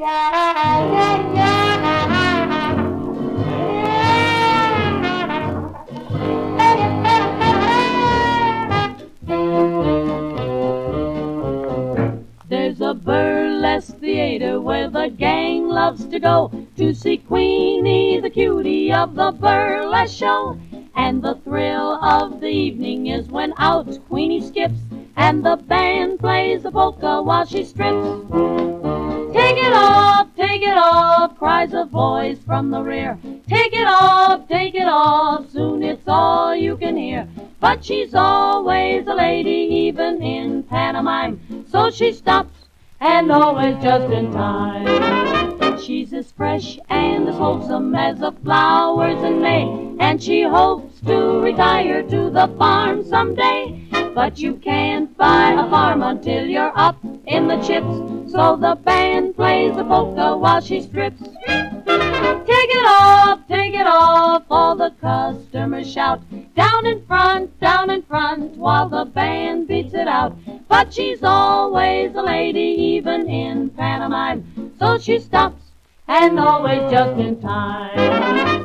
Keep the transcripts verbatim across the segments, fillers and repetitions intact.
There's a burlesque theater where the gang loves to go to see Queenie, the cutie of the burlesque show. And the thrill of the evening is when out Queenie skips and the band plays the polka while she strips. Take it off, take it off, cries a voice from the rear. Take it off, take it off, soon it's all you can hear. But she's always a lady, even in pantomime, so she stops and always just in time. She's as fresh and as wholesome as the flowers in May, and she hopes to retire to the farm someday. But you can't buy a farm until you're up in the chips, so the band plays the polka while she strips. Take it off, take it off, all the customers shout. Down in front, down in front, while the band beats it out. But she's always a lady, even in pantomime, so she stops and always just in time.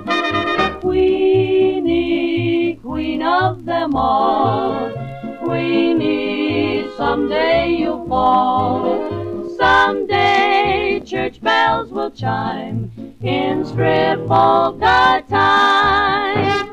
Queenie, queen of them all, Queenie, someday you'll fall. Someday church bells will chime in strip polka time.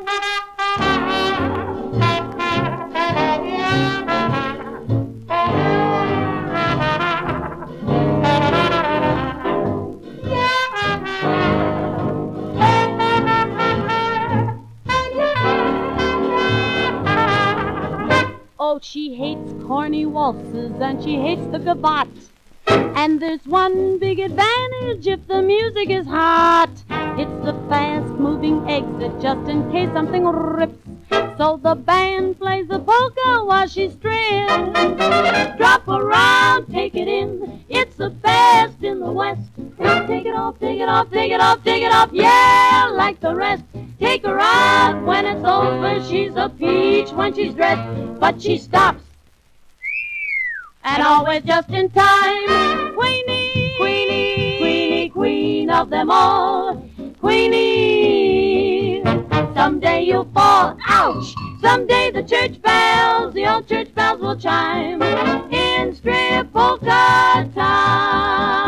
Oh, she hates corny waltzes and she hates the gavotte. And there's one big advantage if the music is hot. It's the fast-moving exit just in case something rips. So the band plays the polka while she strips. Drop around, take it in, it's the best in the West. Take it off, take it off, take it off, take it off, yeah, like the rest. Take her out when it's over, she's a peach when she's dressed. But she stops, and always just in time. Queenie, Queenie, Queenie, queen of them all. Queenie, someday you'll fall, ouch! Someday the church bells, the old church bells will chime in strip polka time.